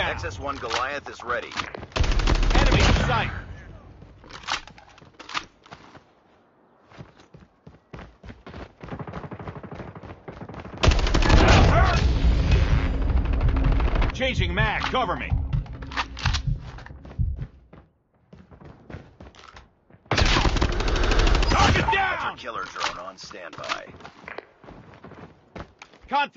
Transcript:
down. XS-1 Goliath is ready. Enemy in sight. Changing mag, cover me. Target down! Killer drone on standby. Contact.